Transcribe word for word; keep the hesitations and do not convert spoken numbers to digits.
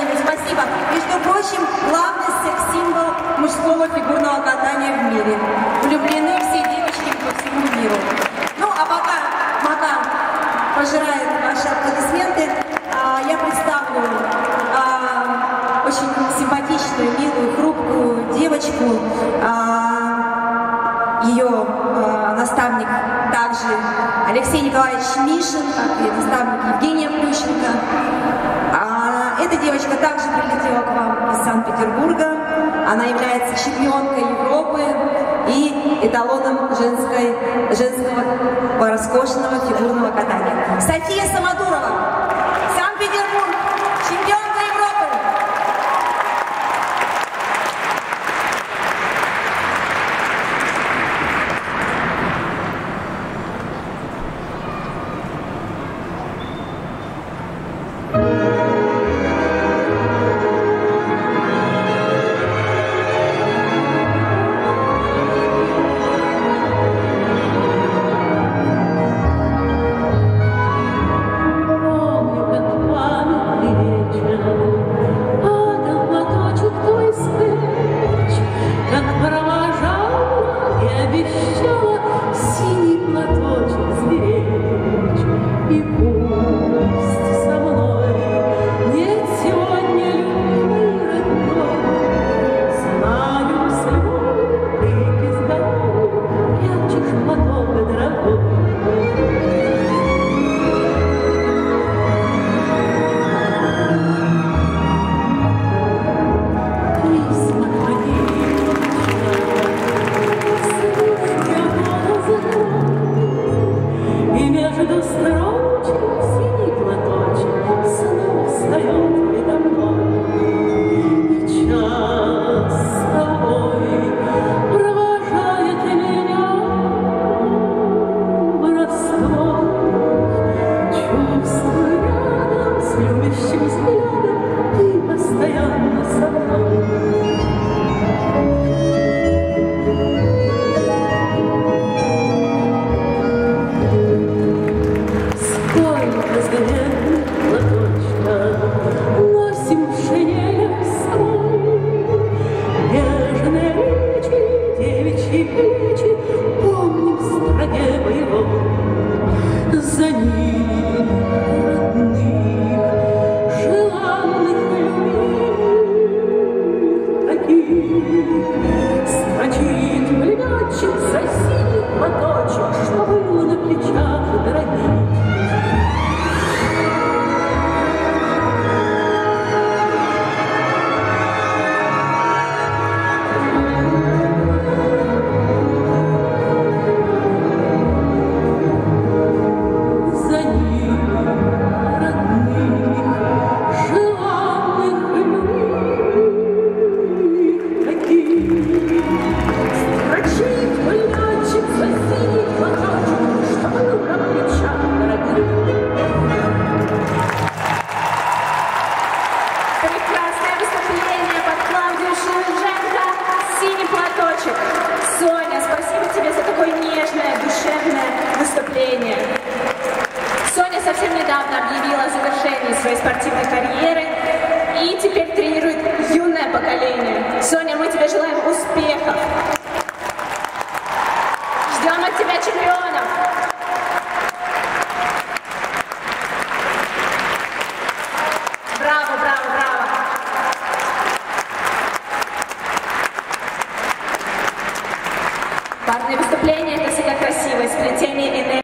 Женя, спасибо. Между прочим, главный секс-символ мужского фигурного катания в мире. Влюблены все девочки по всему миру. Ну, а пока Макар пожирает ваши аплодисменты, а, я представлю а, очень симпатичную, милую, хрупкую девочку. А, ее а, наставник также Алексей Николаевич Мишин, как и наставник Евгения Плющенко. А, эта девочка также прилетела к вам из Санкт-Петербурга. Она является чемпионкой Европы и эталоном женской, женского роскошного фигурного катания. София Самодурова, Санкт-Петербург, чемпионка Европы. Соня, спасибо тебе за такое нежное, душевное выступление. Соня совсем недавно объявила о завершении своей спортивной карьеры и теперь тренирует юное поколение. Соня, мы тебе желаем успехов. Ждем от тебя чемпионов. Браво, браво, браво. Парные выступления — это всегда красиво, сплетение энергии.